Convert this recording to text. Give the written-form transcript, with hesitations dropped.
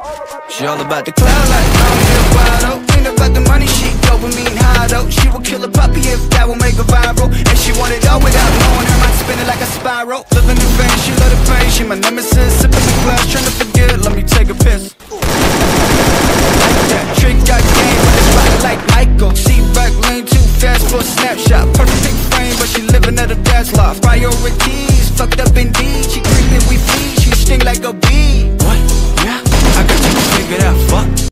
She all about the cloud like I'm here wide open. Ain't about the money, she dopamine high though. She would kill a puppy if that would make her viral. And she want it all without knowing her mind spinning like a spiral. Living in vain, she love the pain. She my nemesis, sipping the glass, trying to forget. Let me take a piss. Like that trick got game, but it's riding like Michael. She back lane too fast for a snapshot. Perfect frame, but she living at a dance loft. Priorities, fucked up indeed. She creeping, we feed. She sting like a bee. What? Yeah, I got you figured out. Fuck.